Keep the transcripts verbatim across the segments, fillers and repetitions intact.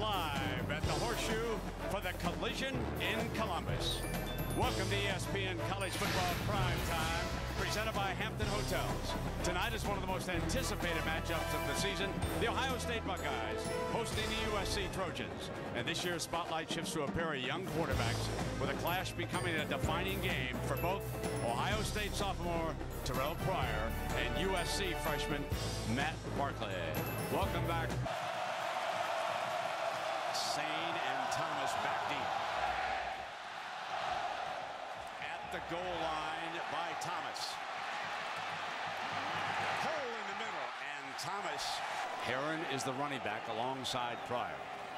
live at the Horseshoe for the Collision in Columbus. Welcome to E S P N College Football Prime Time, presented by Hampton Hotels. Tonight is one of the most anticipated matchups of the season. The Ohio State Buckeyes hosting the U S C Trojans. And this year's spotlight shifts to a pair of young quarterbacks, with a clash becoming a defining game for both Ohio State sophomore Terrell Pryor and U S C freshman Matt Barkley. Welcome back. Sane and Thomas back deep. At the goal line by Thomas. Hole in the middle, and Thomas. Herron is the running back alongside Pryor.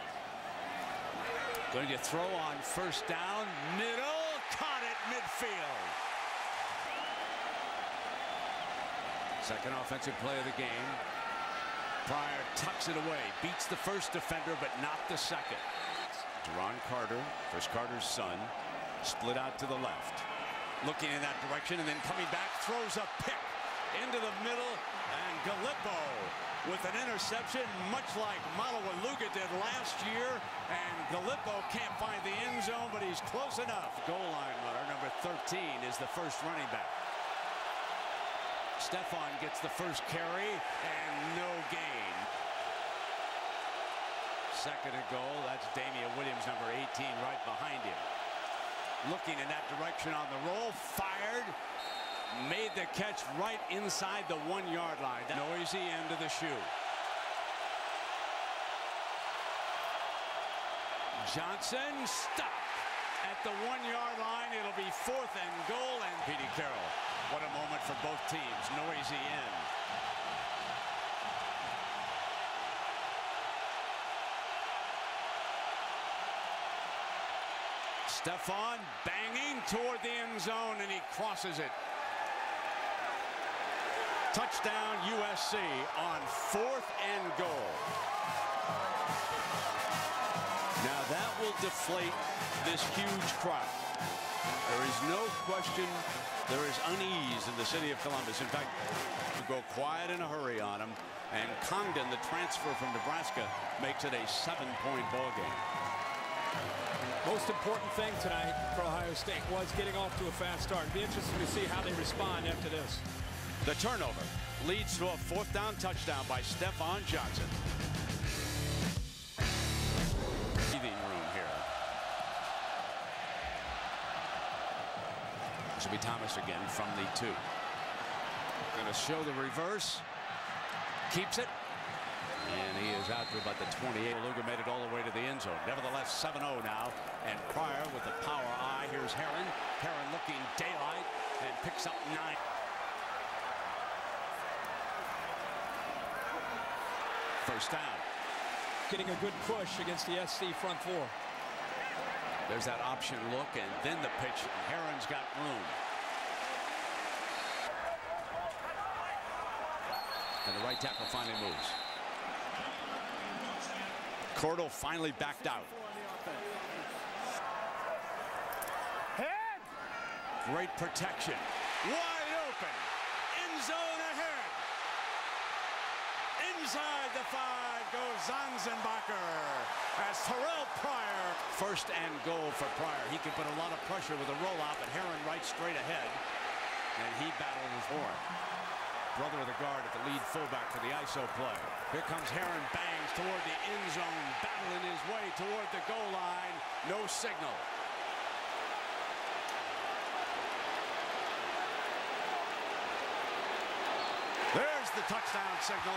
Going to throw on first down, middle, caught it midfield. Second offensive play of the game. Pryor tucks it away, beats the first defender, but not the second. Deron Carter, Chris Carter's son, split out to the left. Looking in that direction and then coming back, throws a pick into the middle, and Gallipo with an interception, much like Malawaluga did last year. And Gallipo can't find the end zone, but he's close enough. Goal line runner, number thirteen, is the first running back. Stefan gets the first carry and no gain. Second and goal. That's Damian Williams, number eighteen, right behind him. Looking in that direction on the roll. Fired. Made the catch right inside the one-yard line. That noisy end of the shoe. Johnson stopped at the one-yard line. It'll be fourth and goal. And Petey Carroll. What a moment for both teams. Noisy end. Stefan banging toward the end zone, and he crosses it. Touchdown U S C on fourth and goal. Now that will deflate this huge crowd. There is no question there is unease in the city of Columbus. In fact, you go quiet in a hurry on them, and Congdon, the transfer from Nebraska, makes it a seven-point ball game. Most important thing tonight for Ohio State was getting off to a fast start. It'll be interesting to see how they respond after this. The turnover leads to a fourth down touchdown by Stefan Johnson. Breathing room here. This will be Thomas again from the two. Going to show the reverse. Keeps it. And he is out to about the twenty-eight. Luger made it all the way to the end zone. Nevertheless, seven oh now. And Pryor with the power eye. Here's Herron. Herron looking daylight and picks up nine. First down. Getting a good push against the S C front four. There's that option look, and then the pitch. Herron's got room. And the right tackle finally moves. Cordell finally backed out. Head. Great protection. Wide open. End zone ahead. Inside the five goes Zanzenbacher as Terrell Pryor. First and goal for Pryor. He can put a lot of pressure with a rollout, but Herron right straight ahead. And he battles for it. Brother of the guard at the lead fullback for the I S O play. Here comes Herron, bangs toward the end zone, battling his way toward the goal line. No signal. There's the touchdown signal.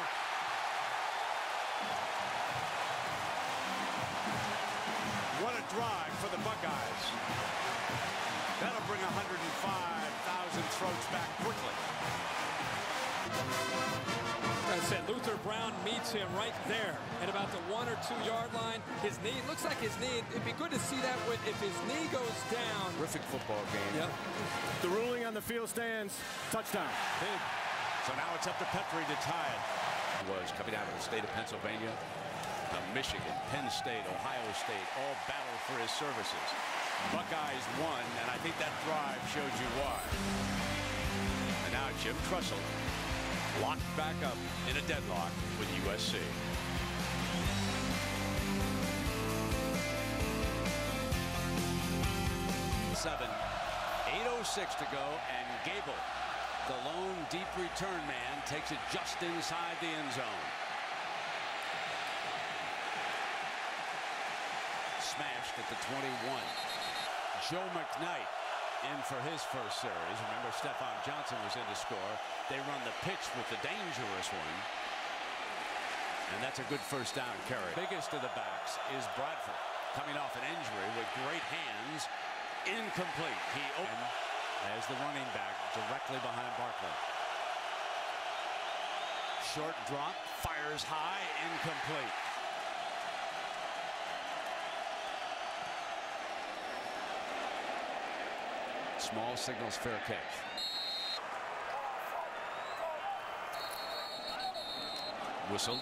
What a drive for the Buckeyes. That'll bring one hundred five thousand throats back quickly. I said Luther Brown meets him right there at about the one or two yard line. His knee, looks like his knee, it'd be good to see that with, if his knee goes down. Terrific football game. Yep. The ruling on the field stands. Touchdown. Big. So now it's up to Petrie to tie it. He was coming out of the state of Pennsylvania. Uh, Michigan, Penn State, Ohio State, all battled for his services. Buckeyes won, and I think that drive showed you why. And now Jim Tressel locked back up in a deadlock with U S C. oh six to go, and Gable, the lone deep return man, takes it just inside the end zone. Smashed at the twenty-one. Joe McKnight in for his first series. Remember, Stephon Johnson was in to score. They run the pitch with the dangerous one. And that's a good first down carry. Biggest of the backs is Bradford, coming off an injury with great hands. Incomplete. He opened as the running back directly behind Barkley. Short drop, fires high, incomplete. Small signals fair catch. Whistle.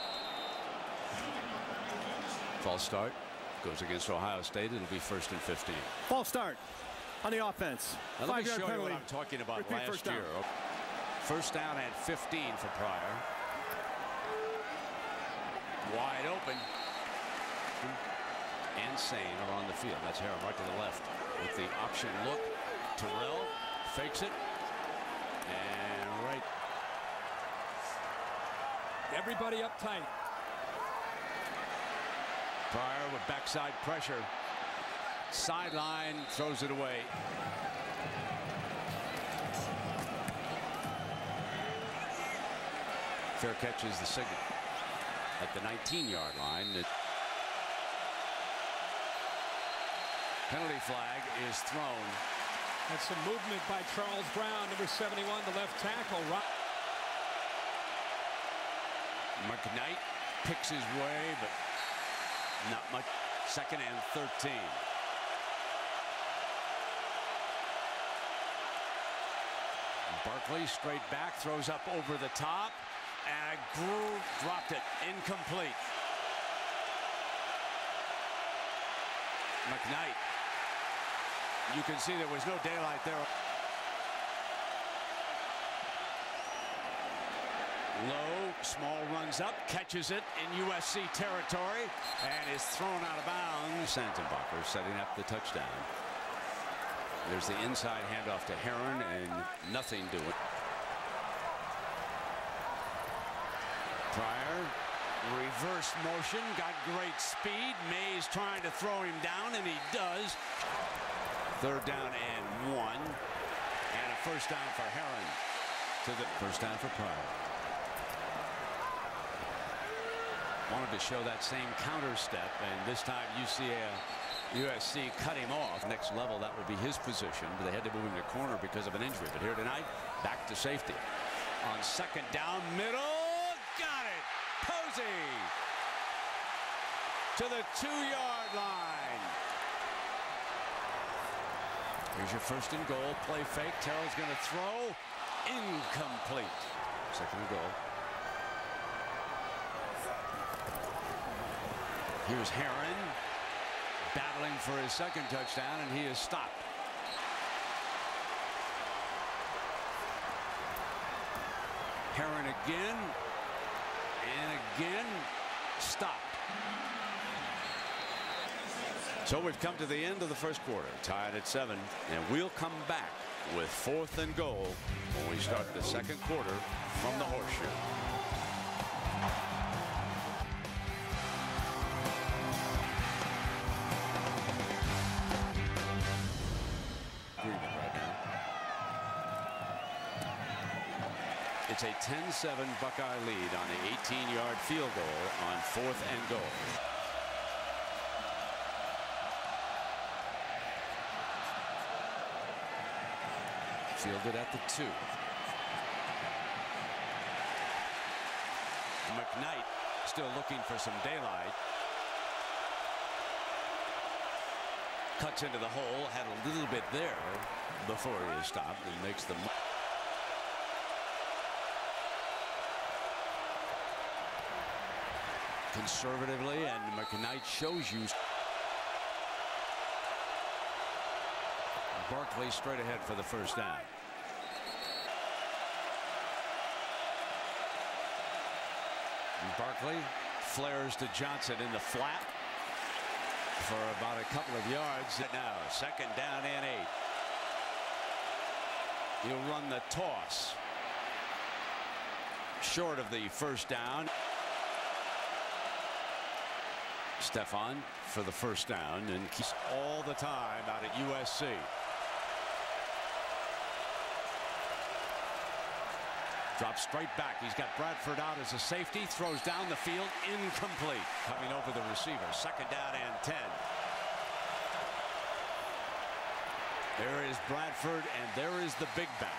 False start. Goes against Ohio State. It'll be first and fifteen. False start on the offense. Now let me Five-yard show you penalty. what I'm talking about. Repeat Last first year. down. First down at fifteen for Pryor. Wide open. And Sane are on the field. That's Harron right to the left with the option look. Terrell fakes it. And right. Everybody up tight. Pryor with backside pressure. Sideline, throws it away. Fair catch is the signal at the nineteen yard line. It penalty flag is thrown. And some movement by Charles Brown, number seventy-one, the left tackle. McKnight picks his way, but not much. Second and thirteen. Barkley straight back, throws up over the top, and Groove dropped it. Incomplete. McKnight. You can see there was no daylight there. Low, Small runs up, catches it in U S C territory, and is thrown out of bounds. Santenbacher setting up the touchdown. There's the inside handoff to Herron, and nothing doing. Pryor, reverse motion, got great speed. Mays trying to throw him down, and he does. Third down and one, and a first down for Herron. To the first down for Pryor. Wanted to show that same counter step, and this time U C A, U S C cut him off. Next level, that will be his position, but they had to move him to corner because of an injury. But here tonight, back to safety. On second down, middle, got it. Posey to the two yard line. Here's your first and goal. Play fake. Terrell's going to throw. Incomplete. Second and goal. Here's Herron battling for his second touchdown, and he is stopped. Herron again and again stopped. So we've come to the end of the first quarter, tied at seven, and we'll come back with fourth and goal when we start the second quarter from the Horseshoe. It's a ten seven Buckeye lead on the eighteen yard field goal on fourth and goal. Fielded at the two. McKnight still looking for some daylight. Cuts into the hole, had a little bit there before he is stopped, and makes the conservatively, and McKnight shows you. Barkley straight ahead for the first down. And Barkley flares to Johnson in the flat for about a couple of yards. Now second down and eight. He'll run the toss. Short of the first down. Stefan for the first down, and keeps all the time out at U S C. Drops straight back. He's got Bradford out as a safety. Throws down the field. Incomplete. Coming over the receiver. Second down and ten. There is Bradford, and there is the big back.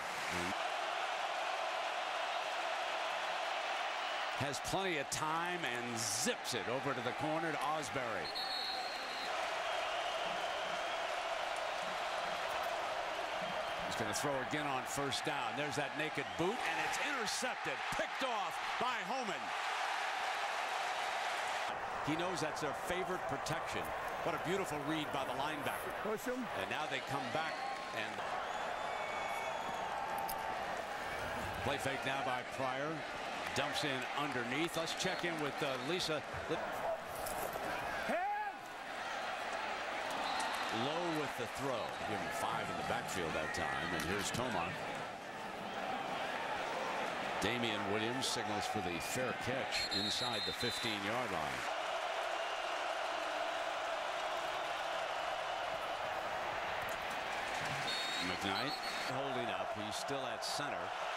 Has plenty of time and zips it over to the corner to Ausberry. He's going to throw again on first down. There's that naked boot, and it's intercepted, picked off by Homan. He knows that's their favorite protection. What a beautiful read by the linebacker. Push him. And now they come back and play fake now by Pryor. Dumps in underneath. Let's check in with uh, Lisa. Low with the throw. Give him five in the backfield that time. And here's Toma. Damian Williams signals for the fair catch inside the fifteen yard line. McKnight holding up. He's still at center.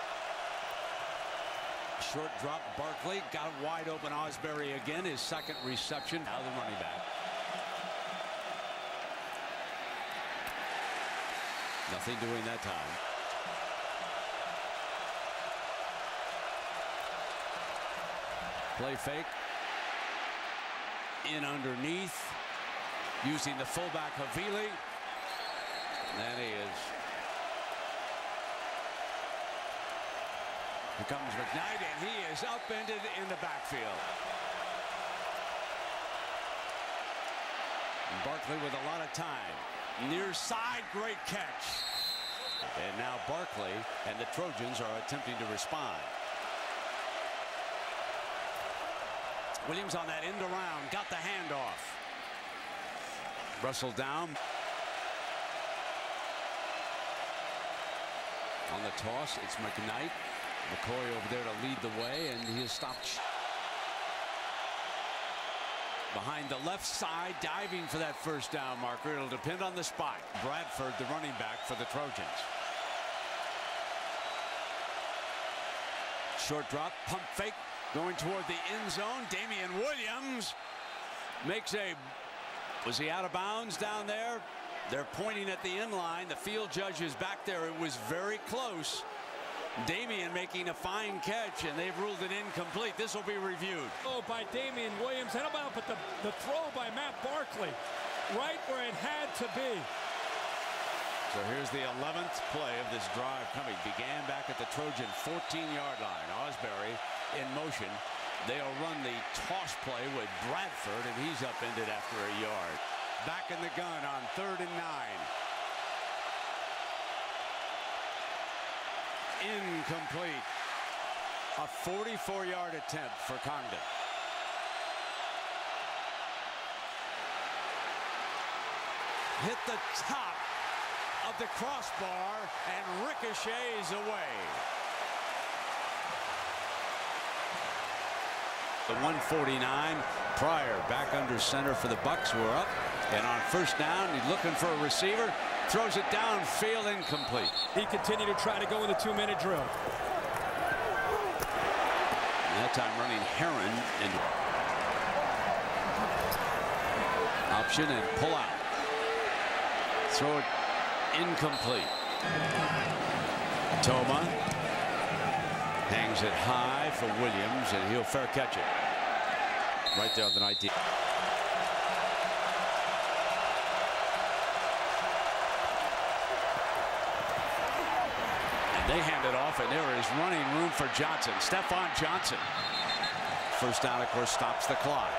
Short drop. Barkley got wide open. Ausberry again. His second reception. Now the running back. Nothing doing that time. Play fake. In underneath. Using the fullback Havili. And he is. Here comes McKnight, and he is upended in the backfield. And Barkley with a lot of time. Near side, great catch. And now Barkley and the Trojans are attempting to respond. Williams on that end around, got the handoff. Russell down. On the toss, it's McKnight. McCoy over there to lead the way, and he is stopped behind the left side, diving for that first down marker. It'll depend on the spot. Bradford, the running back for the Trojans. Short drop, pump fake, going toward the end zone. Damian Williams makes a, was he out of bounds down there? They're pointing at the end line. The field judge is back there. It was very close. Damian making a fine catch, and they've ruled it incomplete. This will be reviewed. Oh, by Damian Williams. How about but the, the throw by Matt Barkley, right where it had to be. So here's the eleventh play of this drive coming. Began back at the Trojan fourteen yard line. Ausberry in motion. They'll run the toss play with Bradford, and he's upended after a yard. Back in the gun on third and nine. Incomplete. A forty-four yard attempt for Congdon. Hit the top of the crossbar and ricochets away. The one forty-nine. Pryor back under center for the Bucks. We're up, and on first down, he's looking for a receiver. Throws it downfield, incomplete. He continued to try to go in the two minute drill. And that time running Heron and option and pull out. Throw it incomplete. Toma hangs it high for Williams, and he'll fair catch it. Right there on the nineteen. They hand it off, and there is running room for Johnson. Stefan Johnson. First down, of course, stops the clock.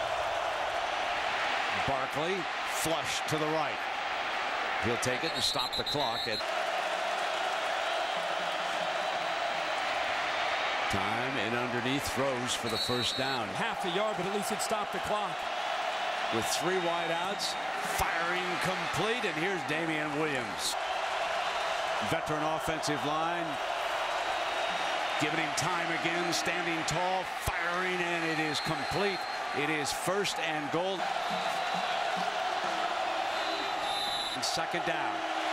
Barkley flush to the right. He'll take it and stop the clock at time, and underneath throws for the first down. Half a yard, but at least it stopped the clock. With three wideouts, firing complete, and here's Damian Williams. Veteran offensive line. Giving him time again, standing tall, firing, and it is complete. It is first and goal. And second down.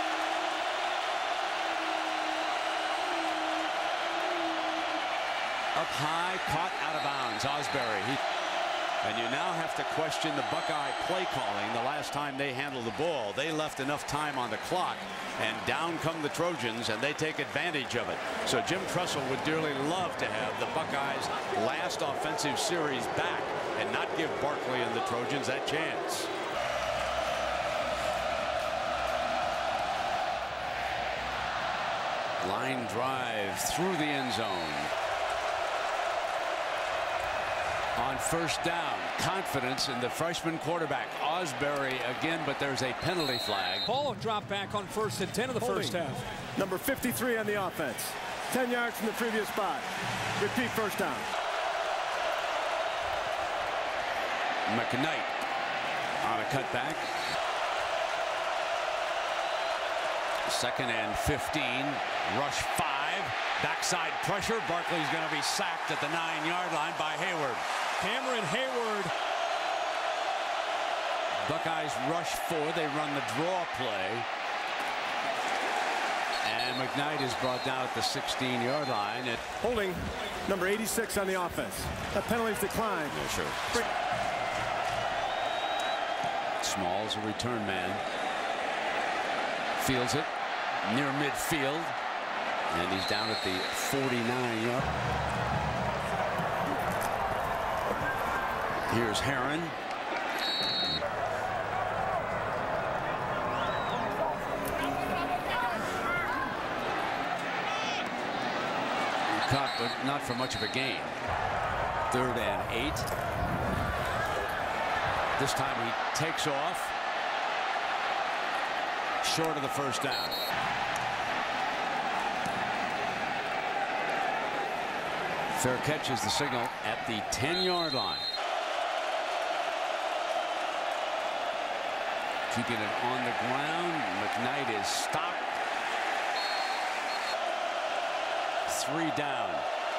Up high, caught out of bounds. Ausberry. He And you now have to question the Buckeye play calling. The last time they handled the ball, they left enough time on the clock, and down come the Trojans, and they take advantage of it. So Jim Tressel would dearly love to have the Buckeyes' last offensive series back and not give Barkley and the Trojans that chance. Line drive through the end zone. On first down, confidence in the freshman quarterback Ausberry again, but there's a penalty flag. Ball drop back on first and ten of the Holding. first half. Number fifty-three on the offense. ten yards from the previous spot. Repeat first down. McKnight on a cutback. Second and fifteen. Rush five. Backside pressure. Barkley's going to be sacked at the nine-yard line by Hayward. Cameron Hayward. Buckeyes rush four. They run the draw play. And McKnight is brought down at the sixteen-yard line. It Holding number eighty-six on the offense. That penalty's declined. Yeah, sure. Small's a return man. Fields it near midfield. And he's down at the forty-nine-yard. Here's Herron. Caught, but not for much of a gain. Third and eight. This time he takes off. Short of the first down. Fair catch is the signal at the ten-yard line. Keeping it on the ground. McKnight is stopped. Three down.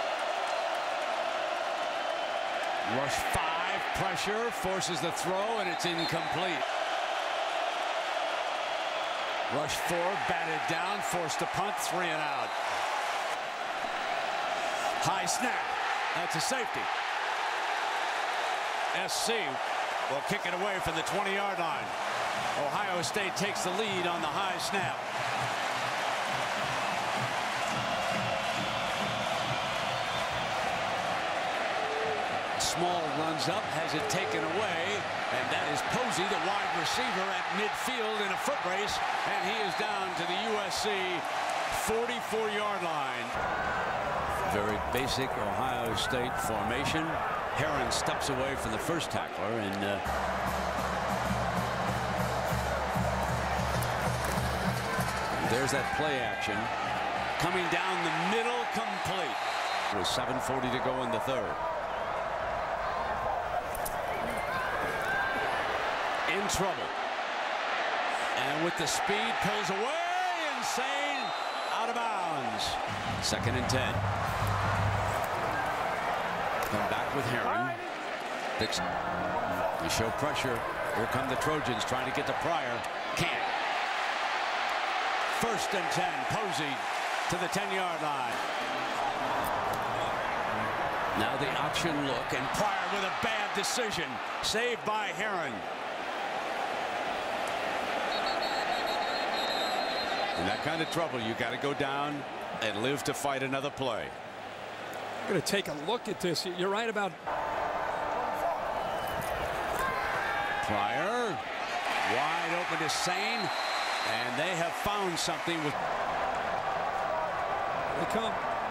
Rush five. Pressure. Forces the throw, and it's incomplete. Rush four. Batted down. Forced to punt. Three and out. High snap. That's a safety. S C will kick it away from the twenty-yard line. Ohio State takes the lead on the high snap. Small runs up, has it taken away, and that is Posey, the wide receiver, at midfield in a foot race, and he is down to the U S C forty-four-yard line. Very basic Ohio State formation. Herron steps away from the first tackler, and uh, there's that play action. Coming down the middle, complete. With seven forty to go in the third. In trouble. And with the speed, pulls away. Insane. Out of bounds. Second and ten. Come back with Herron. Dixon. You show pressure. Here come the Trojans trying to get to Pryor. Can't. First and ten. Posey to the ten-yard line. Now the option look, and Pryor with a bad decision. Saved by Herron. In that kind of trouble, you got to go down and live to fight another play. I'm going to take a look at this. You're right about Pryor wide open to Sane, and they have found something with. They come.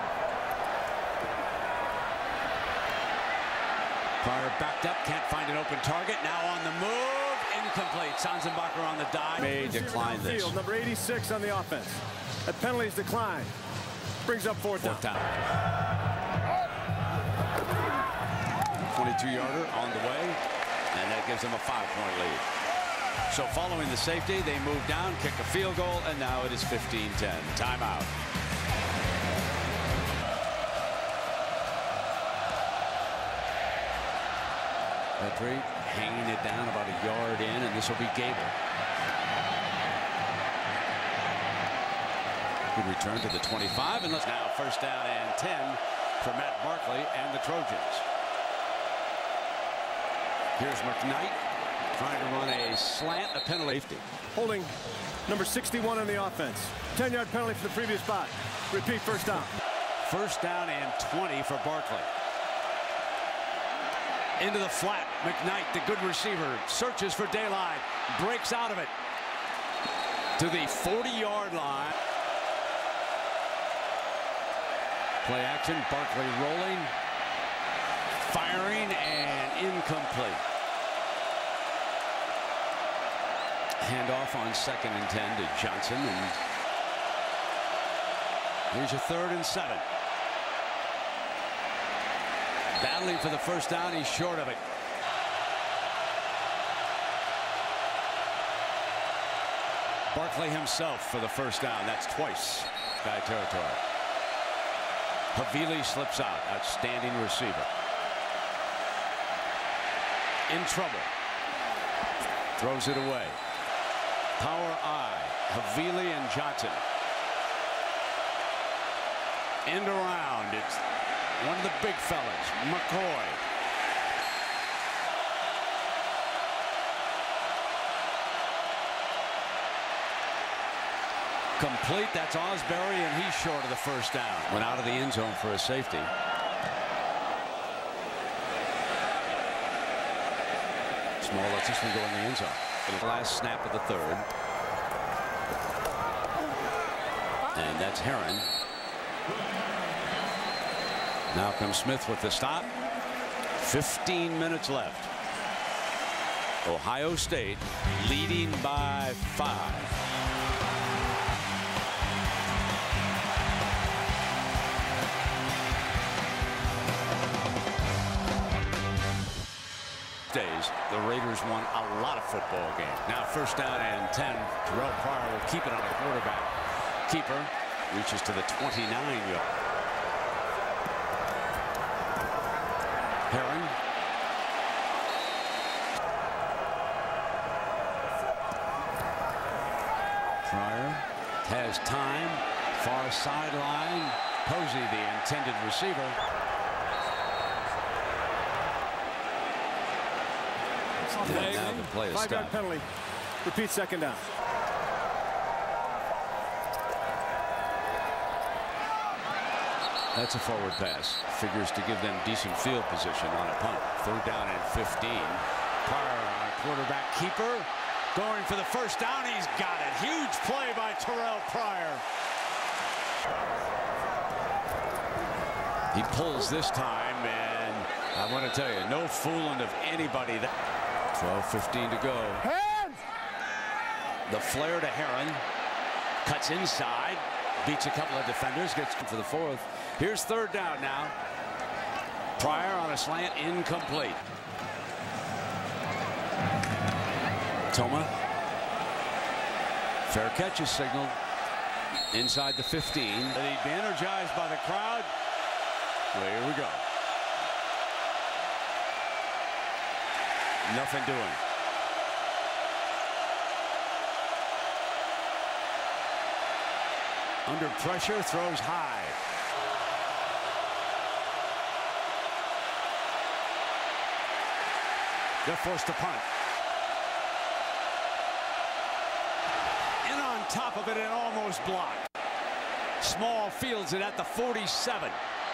Pryor backed up, can't find an open target. Now on the move, incomplete. Sanzenbacher on the dive. May decline this. Field, number eighty-six on the offense. That penalty's declined. Brings up fourth, Fourth down. down. twenty-two-yarder on the way, and that gives them a five-point lead. So following the safety, they move down, kick a field goal, and now it is fifteen ten. Timeout. Petrie hanging it down about a yard in, and this will be Gable. Good return to the twenty-five, and let's now first down and ten for Matt Barkley and the Trojans. Here's McKnight trying to run a slant, a penalty. Holding number sixty-one on the offense. ten yard penalty for the previous spot. Repeat, first down. First down and twenty for Barkley. Into the flat. McKnight, the good receiver, searches for daylight, breaks out of it to the forty yard line. Play action, Barkley rolling, firing, and incomplete. Handoff on second and ten to Johnson, and here's your third and seven. Battling for the first down, he's short of it. Barkley himself for the first down. That's twice guy territory. Havili slips out. Outstanding receiver. In trouble. Throws it away. Power I. Havili and Johnson. End around. It's one of the big fellas, McCoy. Complete. That's Osbury, and he's short of the first down. Went out of the end zone for a safety. Small lets this one go in the end zone. The last snap of the third. And that's Herron. Now comes Smith with the stop. fifteen minutes left. Ohio State leading by five. Days, the Raiders won a lot of football games. Now first down and ten. Terrell Pryor will keep it on the quarterback. Keeper reaches to the twenty-nine yard. Herron. Pryor has time. Far sideline. Posey, the intended receiver. And now the play is Five yard stopped. penalty. Repeat, second down. That's a forward pass. Figures to give them decent field position on a punt. Third down and fifteen. Pryor on quarterback keeper. Going for the first down. He's got it. Huge play by Terrell Pryor. He pulls this time, and I want to tell you, no fooling of anybody. That twelve fifteen to go. Hands! The flare to Herron. Cuts inside. Beats a couple of defenders. Gets for the fourth. Here's third down now. Pryor on a slant. Incomplete. Toma. Fair catch is signaled. Inside the fifteen. They'd be energized by the crowd. Well, here we go. Nothing doing. Under pressure, throws high. They're forced to punt. In on top of it and almost blocked. Small fields it at the forty-seven.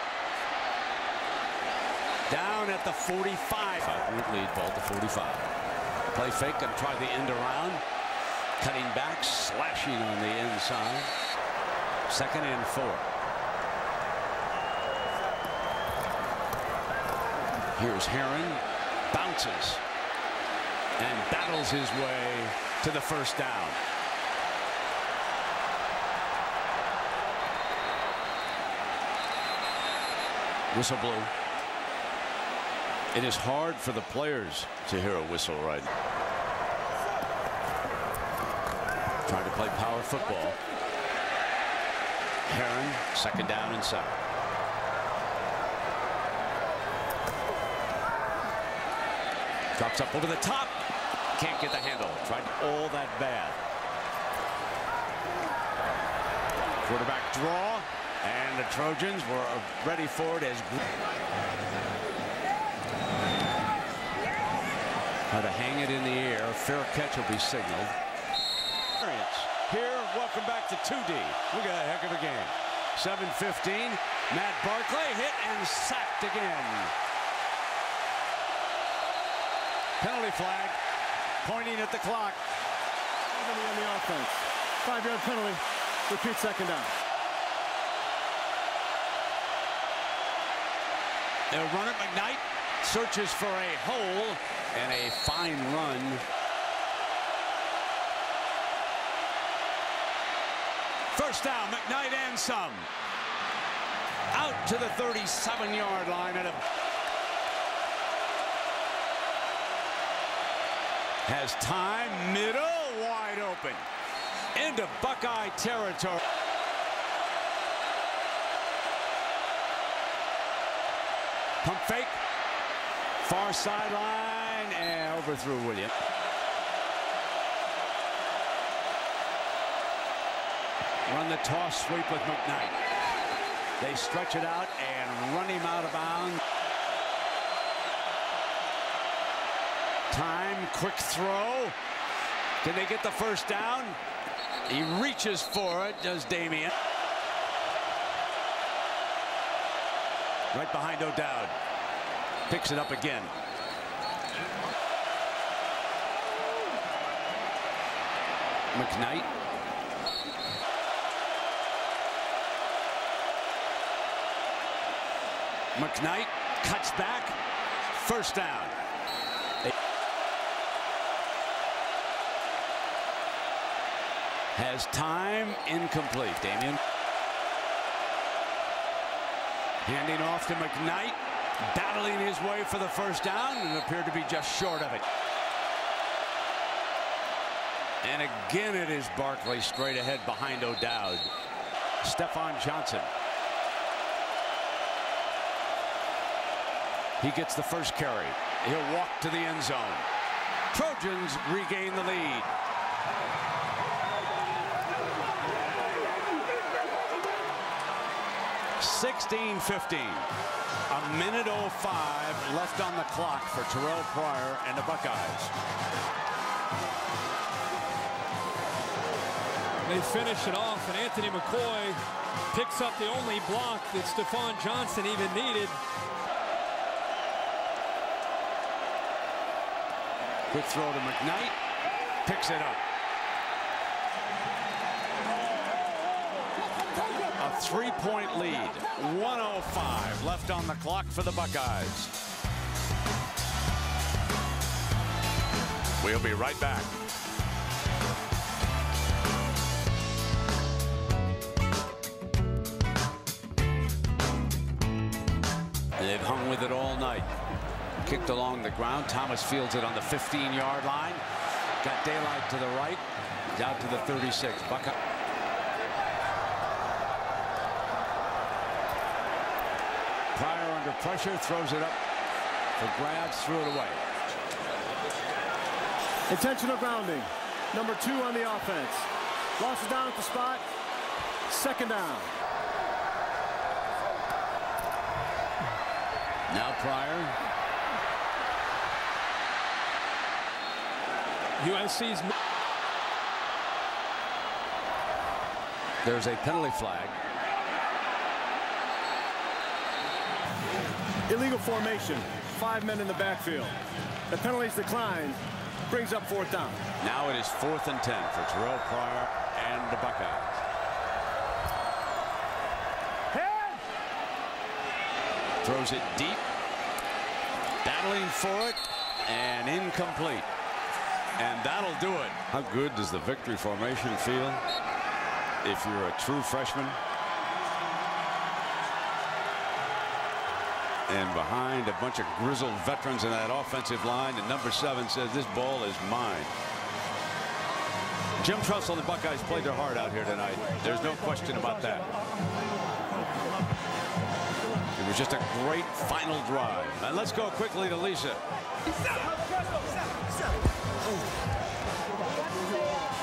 Down at the forty-five. Five-point lead, ball to forty-five. Play fake, gonna try the end around. Cutting back, slashing on the inside. Second and four. Here's Herron. Bounces. And battles his way to the first down. Whistle blew. It is hard for the players to hear a whistle right now. Trying to play power football. Herron, second down and seven. Drops up over the top. Can't get the handle. Tried all that bad. Quarterback draw. And the Trojans were ready for it as how to hang it in the air. Fair catch will be signaled. Here, welcome back to two D. Look at a heck of a game. seven fifteen. Matt Barkley hit and sacked again. Penalty flag pointing at the clock. On the offense. Five-yard penalty. Repeat second down. They'll run it. McKnight searches for a hole and a fine run. First down, McKnight and some. Out to the thirty-seven yard line. And a has time, middle, wide open. Into Buckeye territory. Pump fake. Far sideline and overthrew William. Run the toss sweep with McKnight. They stretch it out and run him out of bounds. Time, quick throw. Can they get the first down? He reaches for it, does Damien. Right behind O'Dowd. Picks it up again. McKnight. McKnight cuts back. First down. Has time, incomplete. Damien. Handing off to McKnight. Battling his way for the first down and appeared to be just short of it. And again it is Barkley straight ahead behind O'Dowd. Stephon Johnson. He gets the first carry. He'll walk to the end zone. Trojans regain the lead. sixteen fifteen. A minute oh five left on the clock for Terrell Pryor and the Buckeyes. They finish it off, and Anthony McCoy picks up the only block that Stephon Johnson even needed. Quick throw to McKnight. Picks it up. A three-point lead. one oh five left on the clock for the Buckeyes. We'll be right back. They've hung with it all night. Kicked along the ground. Thomas fields it on the fifteen yard line. Got daylight to the right. Out to the thirty-six. Buckeye. Pryor under pressure, throws it up for grabs, threw it away. Intentional grounding. Number two on the offense. Lost it down at the spot. Second down. Now Pryor. U S C's. There's a penalty flag. Illegal formation. Five men in the backfield. The penalties declined. Brings up fourth down. Now it is fourth and ten for Terrell Pryor and the Buckeyes. Head. Throws it deep. Battling for it. And incomplete. And that'll do it. How good does the victory formation feel if you're a true freshman? And behind a bunch of grizzled veterans in that offensive line, and number seven says, this ball is mine. Jim Tressel and the Buckeyes played their heart out here tonight. There's no question about that. It was just a great final drive. And let's go quickly to Lisa.